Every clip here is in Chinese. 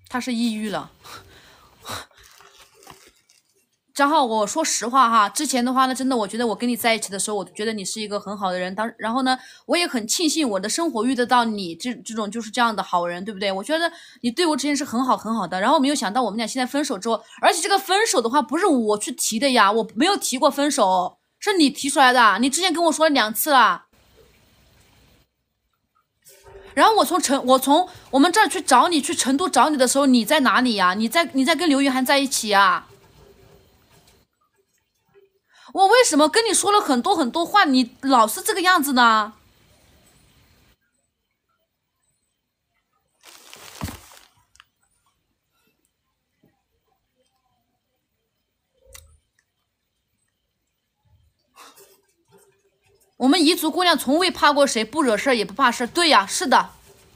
他是抑郁了。张浩，我说实话哈，之前的话呢，真的，我觉得我跟你在一起的时候，我觉得你是一个很好的人。然后呢，我也很庆幸我的生活遇得到你这种就是这样的好人，对不对？我觉得你对我之前是很好很好的。然后没有想到我们俩现在分手之后，而且这个分手的话不是我去提的呀，我没有提过分手，是你提出来的。你之前跟我说了2次了。然后我从我们这儿去找你，去成都找你的时候，你在哪里呀？你在跟刘雨涵在一起呀？我为什么跟你说了很多很多话，你老是这个样子呢？我们彝族姑娘从未怕过谁，不惹事也不怕事。对呀，是的。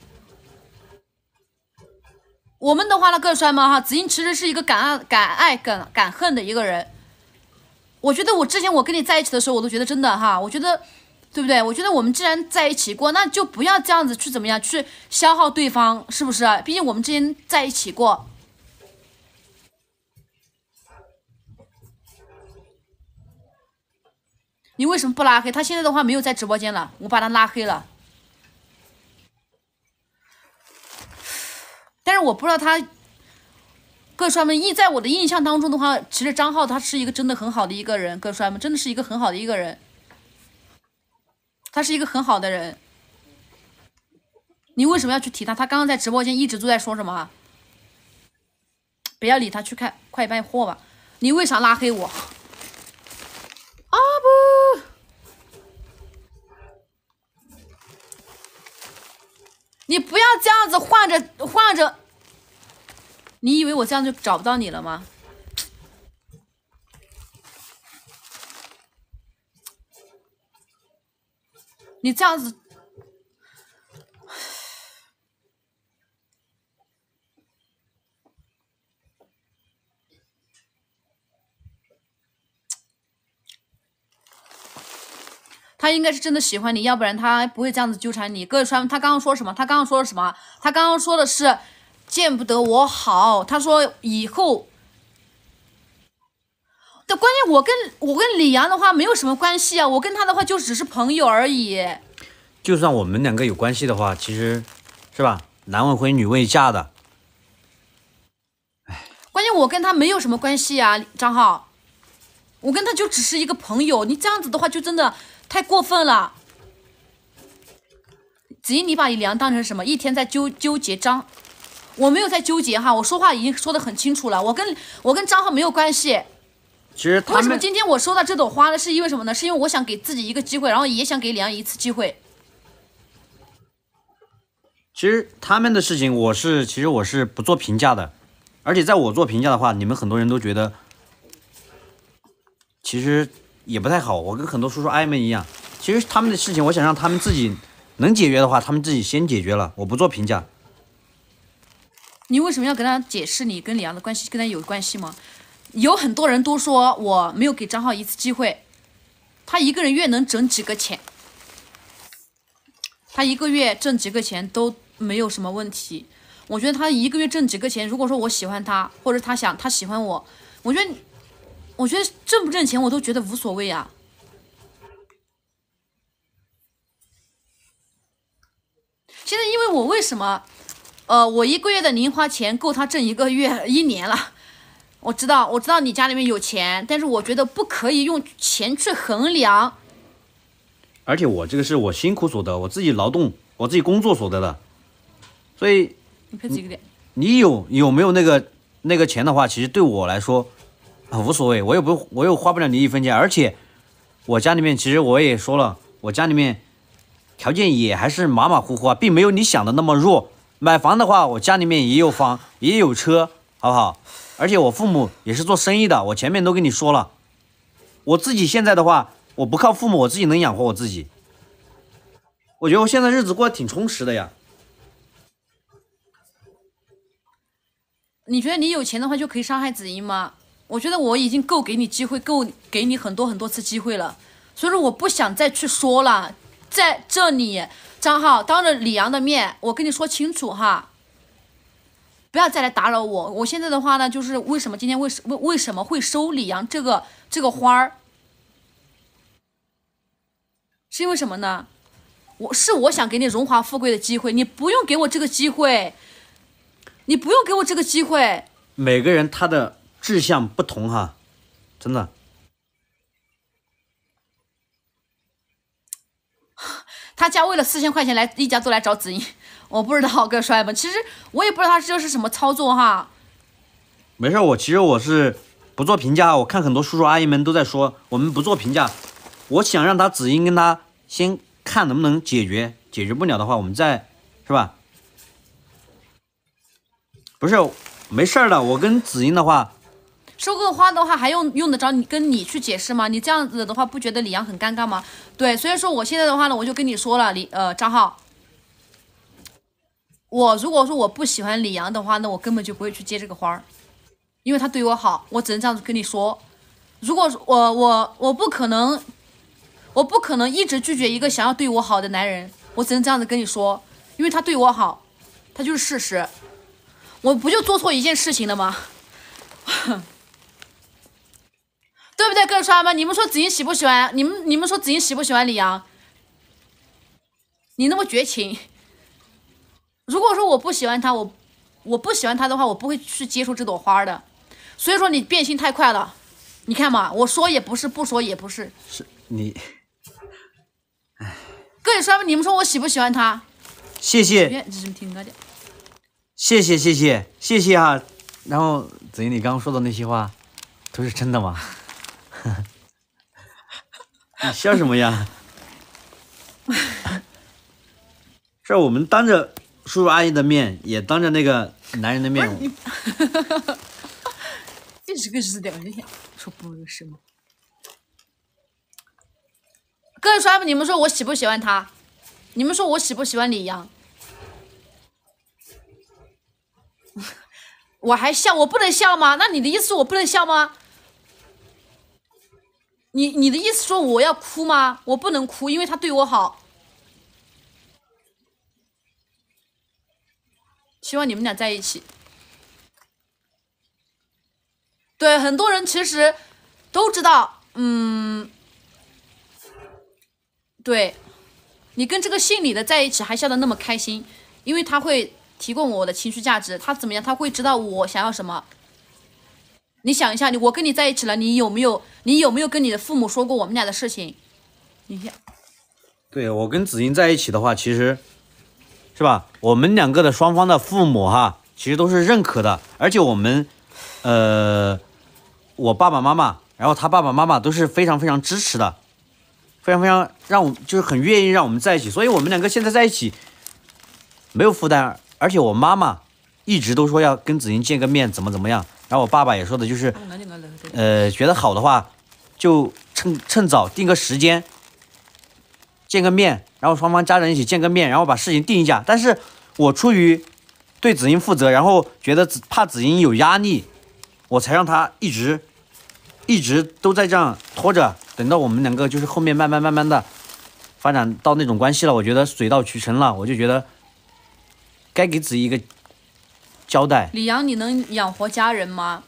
我们的话呢，各位帅们哈，子英其实是一个敢爱敢恨的一个人。我觉得我之前我跟你在一起的时候，我都觉得真的哈，我觉得对不对？我觉得我们既然在一起过，那就不要这样子去怎么样去消耗对方，是不是？毕竟我们之前在一起过。你为什么不拉黑他？现在的话没有在直播间了，我把他拉黑了。但是我不知道他，各位帅们，在我的印象当中的话，其实张浩他是一个真的很好的一个人，各位帅们，真的是一个很好的一个人，他是一个很好的人。你为什么要去提他？他刚刚在直播间一直都在说什么？不要理他，去看快卖货吧。你为啥拉黑我？啊不！你不要这样子换着，你以为我这样就找不到你了吗？你这样子，他应该是真的喜欢你，要不然他不会这样子纠缠你。各位川，他刚刚说什么？他刚刚说了什么？他刚刚说的是见不得我好。他说以后的关键，我跟李阳的话没有什么关系啊，我跟他的话就只是朋友而已。 就算我们2个有关系的话，其实是吧？男未婚女未嫁的。 关键我跟他没有什么关系啊，张浩，我跟他就只是一个朋友。你这样子的话就真的太过分了。子怡，你把李阳当成什么？一天在纠结我没有在纠结哈，我说话已经说得很清楚了，我跟张浩没有关系。 其实他们为什么今天我收到这朵花呢？是因为什么呢？是因为我想给自己一个机会，然后也想给李阳一次机会。 其实他们的事情，其实我是不做评价的，而且在我做评价的话，你们很多人都觉得其实也不太好。我跟很多叔叔阿姨们一样，其实他们的事情，我想让他们自己能解决的话，他们自己先解决了，我不做评价。 你为什么要跟他解释你跟李阳的关系跟他有关系吗？有很多人都说我没有给张浩一次机会，他一个人月能挣几个钱，他一个月挣几个钱都没有什么问题。我觉得他一个月挣几个钱，如果说我喜欢他，或者他喜欢我，我觉得挣不挣钱我都觉得无所谓啊。现在因为我为什么，我1个月的零花钱够他挣1年了。我知道你家里面有钱，但是我觉得不可以用钱去衡量。 而且我这个是我辛苦所得，我自己劳动，我自己工作所得的，所以你有没有那个钱的话，其实对我来说无所谓，我又花不了你1分钱，而且我家里面其实我也说了，我家里面条件也还是马马虎虎啊，并没有你想的那么弱。买房的话，我家里面也有房，也有车，好不好？而且我父母也是做生意的，我前面都跟你说了。我自己现在的话，我不靠父母，我自己能养活我自己。我觉得我现在日子过得挺充实的呀。 你觉得你有钱的话就可以伤害子英吗？我觉得我已经够给你机会，够给你很多次机会了，所以说我不想再去说了。在这里，张浩当着李阳的面，我跟你说清楚哈。 不要再来打扰我。我现在的话呢，就是为什么今天为什么会收李阳这个花儿，是因为什么呢？我想给你荣华富贵的机会，你不用给我这个机会，你不用给我这个机会。 每个人他的志向不同哈，真的。 他家为了4000块钱一家都来找子英，我不知道各位帅们，其实我也不知道他这是什么操作哈。 没事，其实我是不做评价，我看很多叔叔阿姨们都在说我们不做评价，我想让他子英跟他先看能不能解决，解决不了的话我们再是吧？不是，没事的，我跟子英的话。 收个花的话还用得着跟你去解释吗？你这样子的话不觉得李阳很尴尬吗？对，所以说我现在的话呢，我就跟你说了，张浩，我如果说我不喜欢李阳的话，那我根本就不会去接这个花儿，因为他对我好，我只能这样子跟你说。如果我不可能一直拒绝一个想要对我好的男人，我只能这样子跟你说，因为他对我好，他就是事实，我不就做错一件事情了吗？对不对，各位刷们？你们说子英喜不喜欢？你们说子英喜不喜欢李阳？你那么绝情，如果说我不喜欢他，我不喜欢他的话，我不会去接触这朵花的。所以说你变心太快了，你看嘛，我说也不是，不说也不是。 是你， 各位刷们，你们说我喜不喜欢他？ 谢谢，谢谢啊！然后子英，你刚刚说的那些话，都是真的吗？你笑什么呀？是我们当着叔叔阿姨的面，也当着那个男人的面。 这是个是两人说不是吗？各位刷们，你们说我喜不喜欢他？你们说我喜不喜欢李阳？我还笑，我不能笑吗？那你的意思是我不能笑吗？你的意思说我要哭吗？我不能哭，因为他对我好。希望你们俩在一起。对，很多人其实都知道，对，你跟这个姓李的在一起还笑得那么开心，因为他会提供我的情绪价值，他怎么样？他会知道我想要什么。你想一下，我跟你在一起了，你有没有跟你的父母说过我们俩的事情？你想， 对，我跟子英在一起的话，其实是吧？我们两个的双方的父母哈，其实都是认可的，而且我们，我爸爸妈妈，然后他爸爸妈妈都是非常非常支持的，非常非常让我就是很愿意让我们在一起，所以我们两个现在在一起没有负担，而且我妈妈一直都说要跟子英见个面，怎么样。然后我爸爸也说的就是，觉得好的话，就趁早定个时间，见个面，然后双方家人一起见个面，然后把事情定一下。但是我出于对子英负责，然后觉得怕子英有压力，我才让他一直都在这样拖着，等到我们两个就是后面慢慢的发展到那种关系了，我觉得水到渠成了，我就觉得该给子英一个交代。 李阳，你能养活家人吗？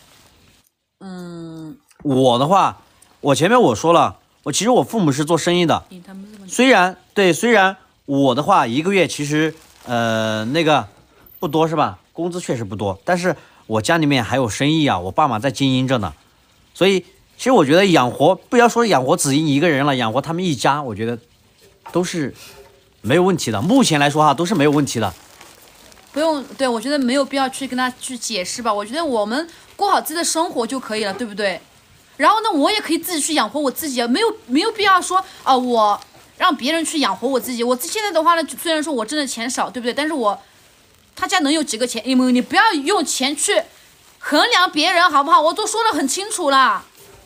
我的话，我前面我说了，其实我父母是做生意的，虽然我的话一个月其实那个不多是吧？工资确实不多，但是我家里面还有生意啊，我爸妈在经营着呢，所以其实我觉得不要说养活子英一个人了，养活他们一家，我觉得都是没有问题的。目前来说哈，都是没有问题的。 不用，对，我觉得没有必要去跟他去解释吧。我觉得我们过好自己的生活就可以了，对不对？然后呢，我也可以自己去养活我自己，没有必要说我让别人去养活我自己。我现在的话呢，虽然说我挣的钱少，对不对？但是他家能有几个钱？你不要用钱去衡量别人，好不好？我都说得很清楚了。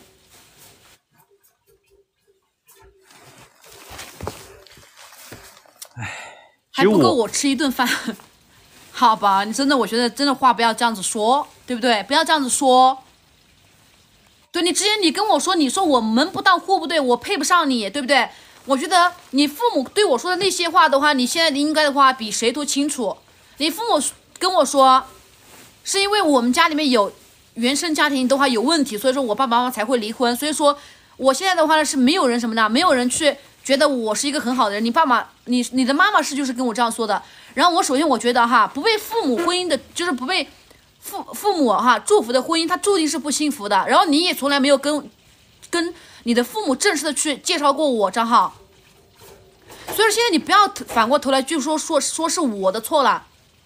还不够我吃一顿饭。好吧，你真的，我觉得真的话不要这样子说，对不对？不要这样子说。对，你之前你跟我说，你说我门不当户不对，我配不上你，对不对？我觉得你父母对我说的那些话的话，你现在应该的话比谁都清楚。你父母跟我说， 是因为我们家里面有原生家庭的话有问题，所以说我爸爸妈妈才会离婚。所以说我现在的话呢是没有人什么的，没有人去觉得我是一个很好的人。你爸妈，你的妈妈是就是跟我这样说的。然后我首先我觉得哈，不被父母婚姻的，就是不被父母哈祝福的婚姻，它注定是不幸福的。然后你也从来没有跟你的父母正式的去介绍过我账号，所以说现在你不要反过头来就说是我的错了。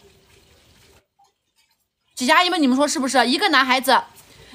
姐姐阿姨们，你们说是不是？一个男孩子，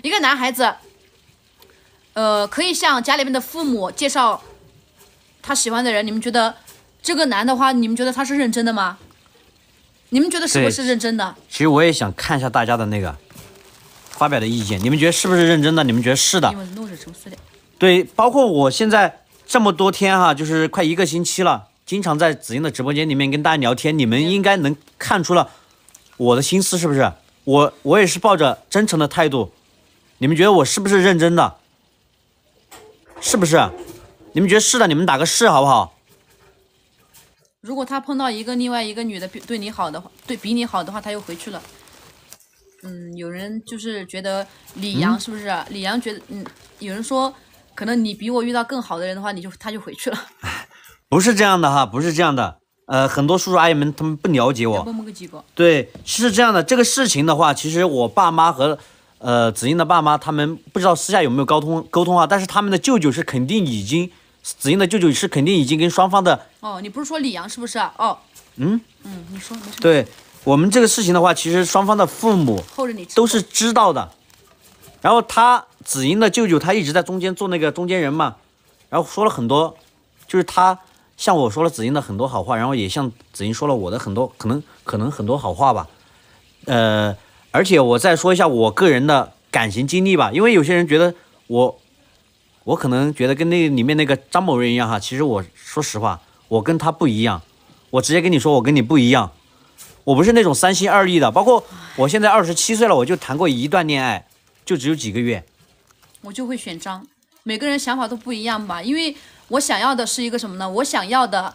可以向家里面的父母介绍他喜欢的人，你们觉得这个男的话，你们觉得他是认真的吗？你们觉得是不是认真的？ 其实我也想看一下大家的那个发表的意见，你们觉得是不是认真的？你们觉得是的？对，包括我现在这么多天哈，就是快1个星期了，经常在子英的直播间里面跟大家聊天，你们应该能看出了我的心思，是不是？我也是抱着真诚的态度，你们觉得我是不是认真的？是不是？你们觉得是的，你们打个是好不好？ 如果他碰到另外一个女的对你好的话，比你好的话，他又回去了。有人就是觉得李阳是不是？李阳觉得有人说可能你比我遇到更好的人的话，他就回去了。 不是这样的哈，不是这样的。很多叔叔阿姨们他们不了解我。对，是这样的。这个事情的话，其实我爸妈和子英的爸妈他们不知道私下有没有沟通啊，但是他们的舅舅是肯定已经，子英的舅舅是肯定已经跟双方的。 哦，你不是说李阳是不是？哦。你说。 对，我们这个事情的话，其实双方的父母都是知道的。然后子英的舅舅他一直在中间做那个中间人嘛，然后说了很多，就是他向我说了子英的很多好话，然后也向子英说了我的很多可能很多好话吧。而且我再说一下我个人的感情经历吧，因为有些人觉得我可能觉得跟那里面那个张某人一样哈，其实我说实话，我跟他不一样，我直接跟你说我跟你不一样，我不是那种三心二意的。包括我现在27岁了，我就谈过一段恋爱，就只有几个月。 我就会选张，每个人想法都不一样吧，因为我想要的是一个什么呢？我想要的，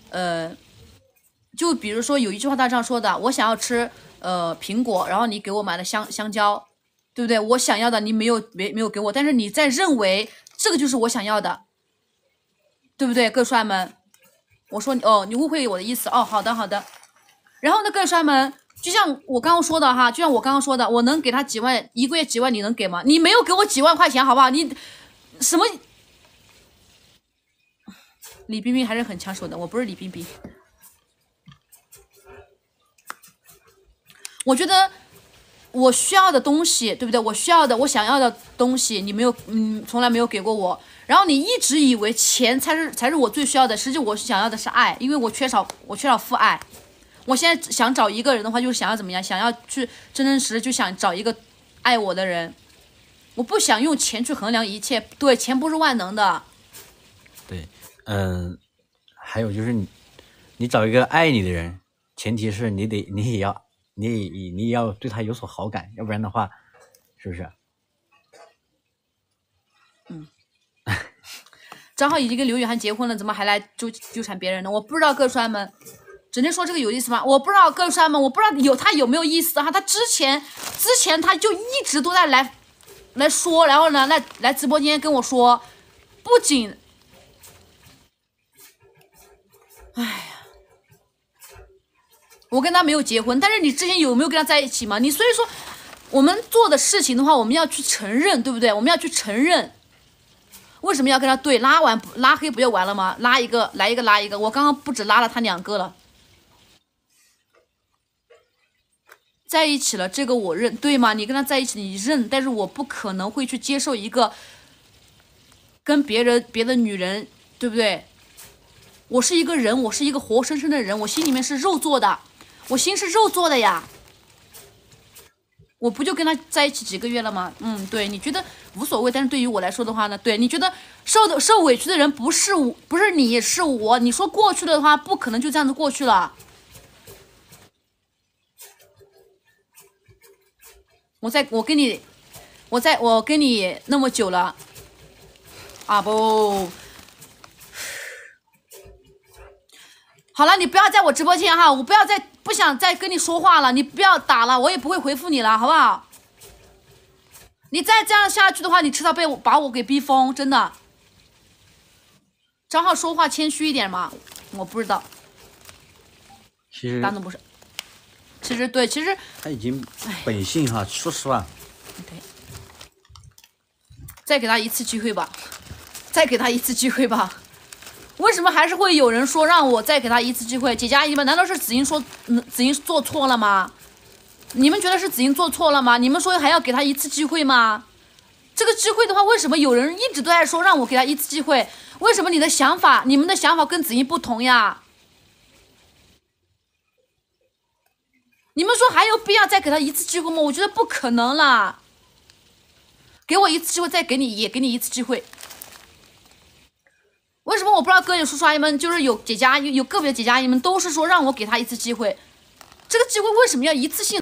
就比如说有一句话他这样说的，我想要吃苹果，然后你给我买了香蕉，对不对？我想要的你没有给我，但是你在认为这个就是我想要的，对不对？各位帅们，我说你误会我的意思哦，好的。然后呢，各位帅们，就像我刚刚说的哈，我能给他几万，一个月几万，你能给吗？你没有给我几万块钱，好不好？你什么？李冰冰还是很抢手的，我不是李冰冰。我觉得我需要的东西，对不对？我想要的东西，你没有，从来没有给过我。然后你一直以为钱才是我最需要的，实际我想要的是爱，因为我缺少父爱。我现在想找一个人的话，就是想要怎么样？想要去真实就想找一个爱我的人。我不想用钱去衡量一切，对，钱不是万能的。 对，还有就是你找一个爱你的人，前提是你也要对他有所好感，要不然的话，是不是？ 张浩已经跟刘雨涵结婚了，怎么还来纠缠别人呢？我不知道各位帅们，整天说这个有意思吗？我不知道各位帅们，我不知道他有没有意思哈。他之前他就一直都在来说，然后呢来直播间跟我说，不仅，哎呀，我跟他没有结婚，但是你之前有没有跟他在一起嘛？你所以说我们做的事情的话，我们要去承认，对不对？我们要去承认。为什么要跟他对拉黑不就完了吗？拉一个拉一个，我刚刚不止拉了他2个了。在一起了，这个我认，对吗？你跟他在一起你认，但是我不可能会去接受一个跟别的女人，对不对？我是一个人，我是一个活生生的人，我心里面是肉做的，我心是肉做的呀。我不就跟他在一起几个月了吗？对，你觉得无所谓，但是对于我来说的话呢，对，你觉得受委屈的人不是你，是我。你说过去了的话，不可能就这样子过去了。我跟你那么久了，啊不，好了，你不要在我直播间哈，我不要再不想再跟你说话了，你不要打了，我也不会回复你了，好不好？你再这样下去的话，你迟早把我给逼疯，真的。张浩说话谦虚一点嘛，我不知道。 其实当然不是，其实对，其实他已经本性哈，说实话。 对，再给他一次机会吧，再给他一次机会吧。为什么还是会有人说让我再给他一次机会？姐姐阿姨们，难道是子英做错了吗？你们觉得是子英做错了吗？你们说还要给他一次机会吗？这个机会的话，为什么有人一直都在说让我给他一次机会？为什么你们的想法跟子英不同呀？你们说还有必要再给他一次机会吗？我觉得不可能啦。给我一次机会，再给你一次机会。为什么我不知道哥姐叔叔阿姨们，就是有个别的姐姐阿姨们都是说让我给他一次机会，这个机会为什么要一次性？